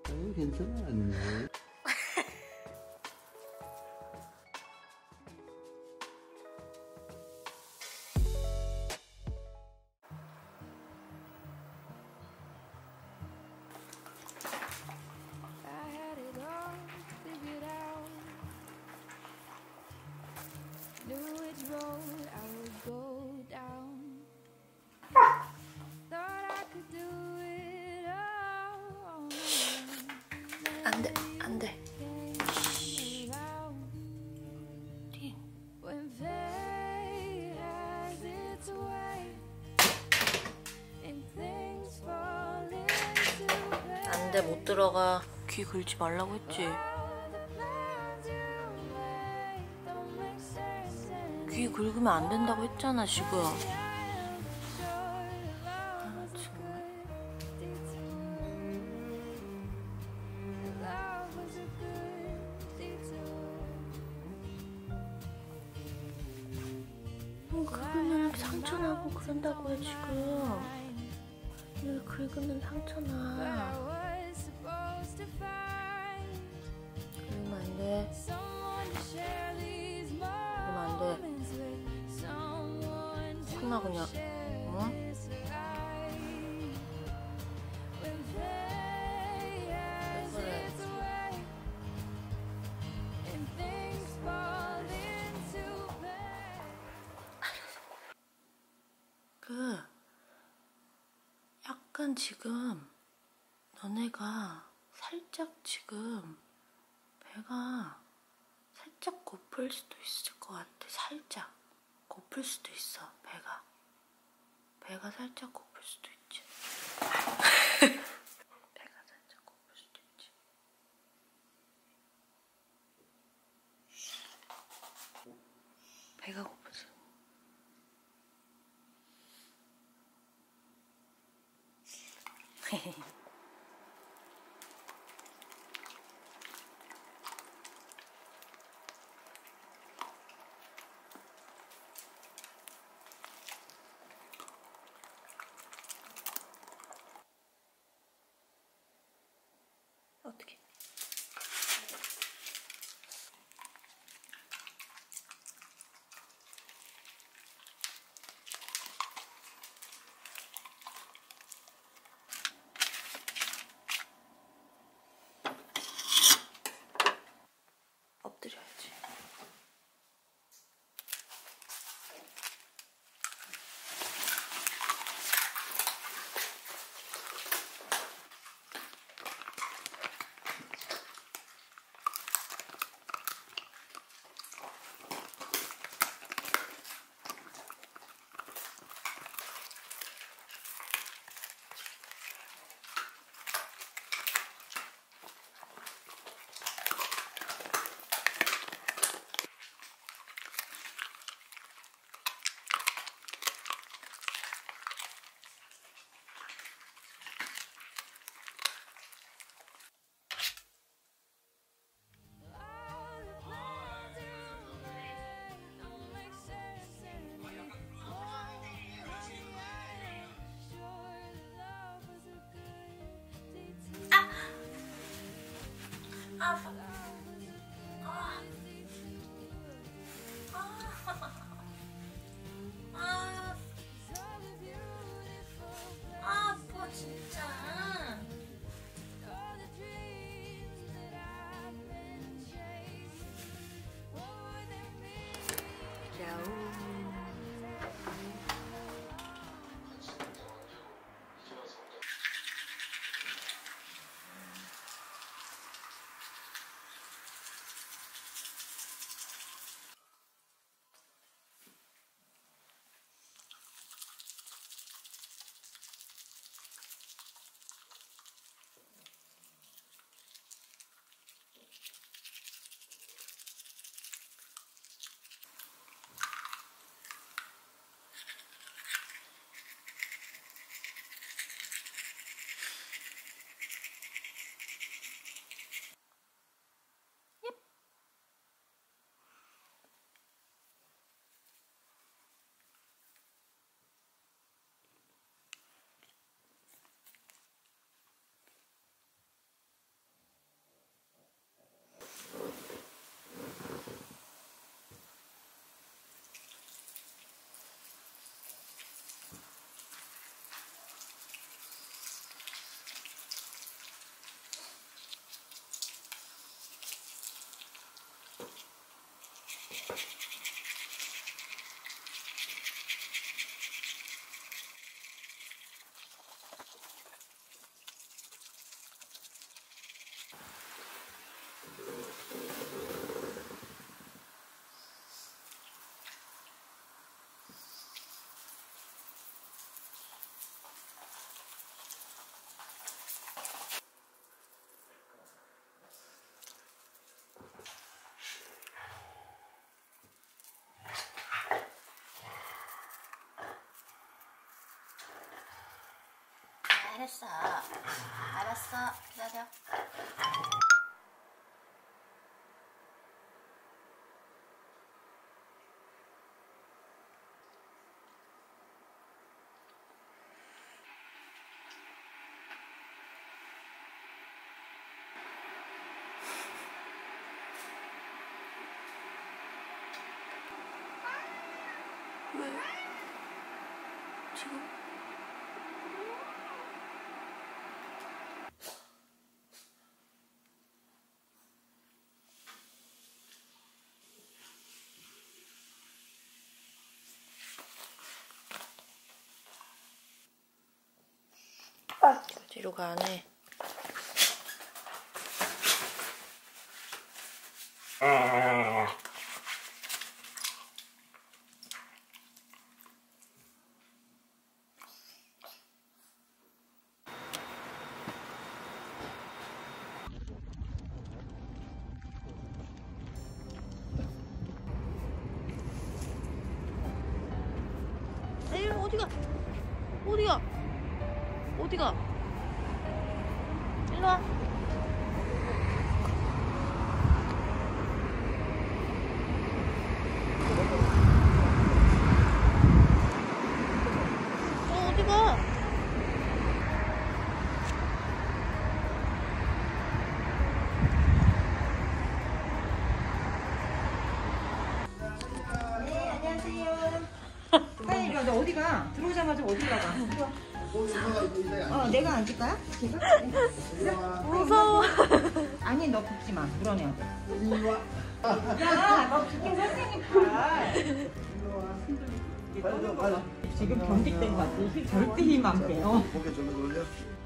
괜찮아. 아니네. 안 돼, 안 돼. 안 돼, 못 들어가. 귀 긁지 말라고 했지. 귀 긁으면 안 된다고 했잖아, 지금. 긁으면 상처나고 그런다고요, 지금. 이거 긁으면 상처나. 그러면 안 돼. 그러면 안 돼. 혼나, 그냥. 응? 약간 지금 너네가 살짝 지금 배가 살짝 고플 수도 있을 것 같아. 살짝 고플 수도 있어. 배가 살짝 고플 수도 있지. 배가 살짝 고플 수도 있지. 배가 고프지. 어떻게? 잘했어. 알았어. 기다려. 왜? 지금? 뒤로 가네. 에이, 어디가? 어디가? 어디가? 일로 와. 어디가? 네, 안녕하세요. 하이, 너 어디가? 들어오자마자 어디 가가? 내가 앉을까요? 제가? 무서워. 아니, 너 붙지 마. 물어내야 돼. 야, 너 붙긴 선생님 봐. 지금 경직된 것 같아. 절대 힘 안 빼요. 고개 좀 돌려.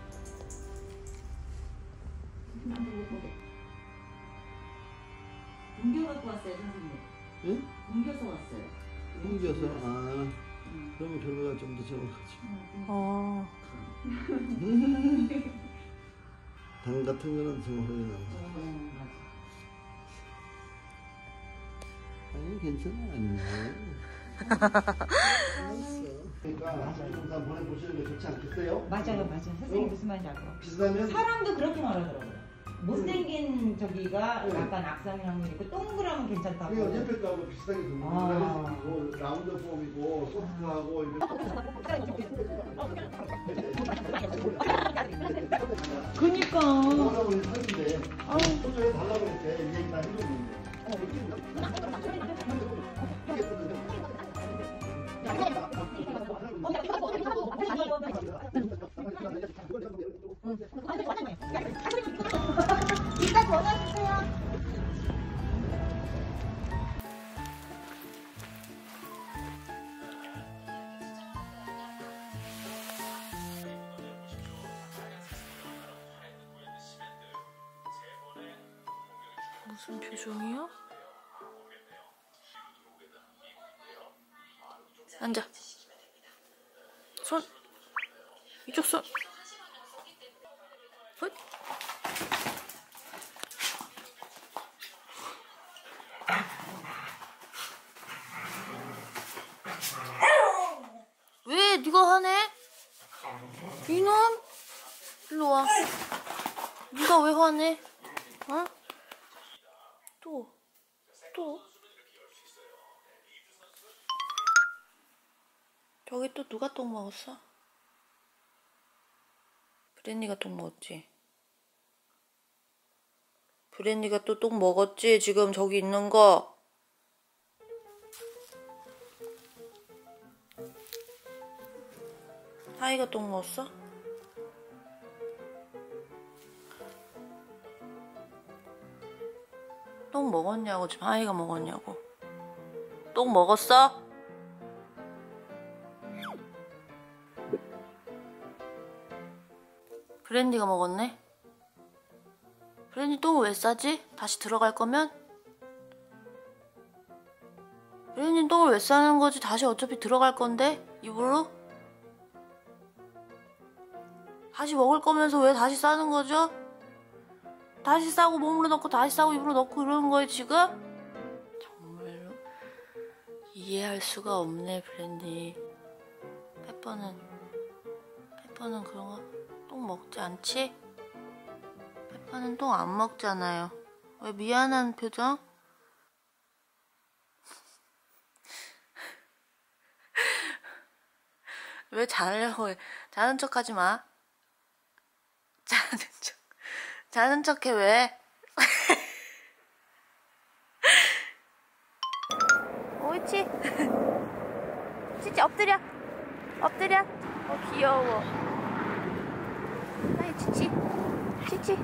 옮겨 갖고 왔어요, 선생님. 응? 옮겨서 왔어요. 옮겨서 그러면 결과가 좀 더 좋아가지고. 당 같은 거는 정확하게 나오죠. 아니 괜찮아 아니. 알았어. 그러니까 한번 보내보시는 게 좋지 않겠어요? 맞아요. 선생님 무슨 말인지 알아요. 비슷하면 사람도 그렇게 말하더라고요. 못생긴 저기가 약간 악성향이 있고 동그라면 괜찮다고. 그냥 옆에 거하고 비슷하게 듭니다. 라운드 폼이고 소프트하고 그니까. 달라고 했는데 소주에 달라고 했대. 이 얘기 다 해줬는데. 이따 전화 주세요. 무슨 표정이야? 앉아. 손. 이쪽 손. 헛. 왜 네가 화내? 이놈? 일로 와. 네가 왜 화내? 어? 또. 저기 또 누가 똥 먹었어? 브랜니가 똥 먹었지? 브랜니가 또 똥 먹었지? 지금 저기 있는 거. 하이가 똥 먹었어? 똥 먹었냐고, 지금 하이가 먹었냐고. 똥 먹었어? 브랜디가 먹었네? 브랜디 똥을 왜 싸지? 다시 들어갈 거면? 브랜디 똥을 왜 싸는 거지? 다시 어차피 들어갈 건데? 입으로? 다시 먹을 거면서 왜 다시 싸는 거죠? 다시 싸고 몸으로 넣고 다시 싸고 입으로 넣고 이러는 거예요 지금? 정말로 이해할 수가 없네 브랜디. 페퍼는 페퍼는 그런 거 똥 먹지 않지? 페퍼는 똥 안 먹잖아요. 왜 미안한 표정? 왜 자려고 해? 자는 척 하지 마. 자는 척 해, 왜? 옳지. 진짜 엎드려. 엎드려. 귀여워. 아이, 치치. 치치.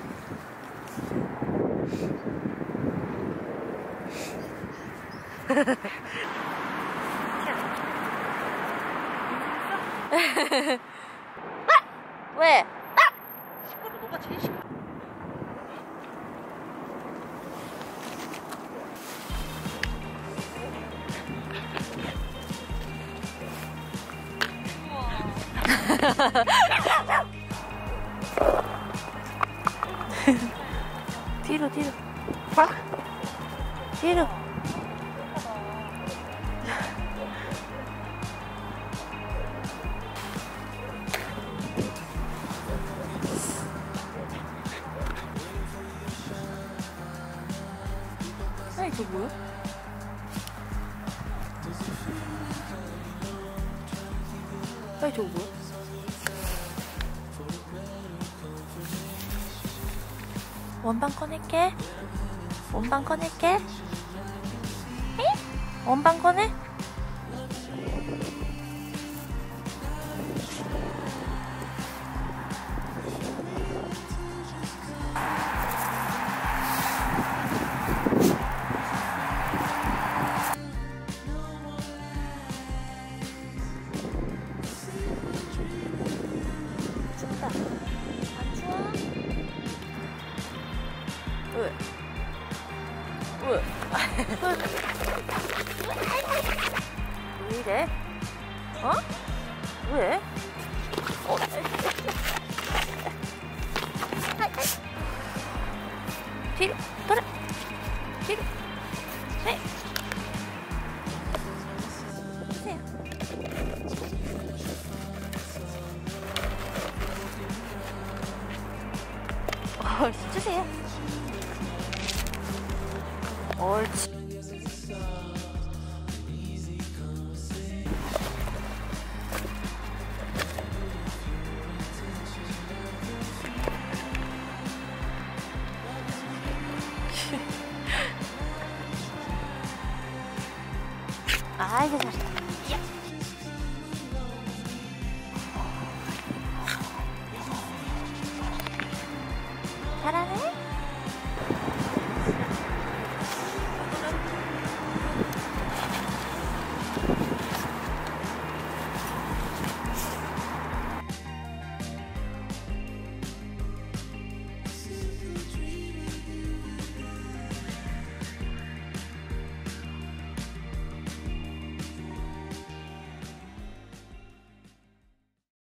왜? 시끄러. 너가 제일 시끄러. 뒤로 뒤로. 뒤로. 아이, 저 뭐야? 아이, 저거 뭐야? 원반 꺼낼게. 원반 꺼낼게. 에? 원반 꺼내? 춥다. 안 추워? 왜? 왜? 왜 이래? 어? 왜? 뒤로 돌아. 뒤로. 네. 주세요. 주세요. 옳지. 아이고 잘했다. 야. 잘하네.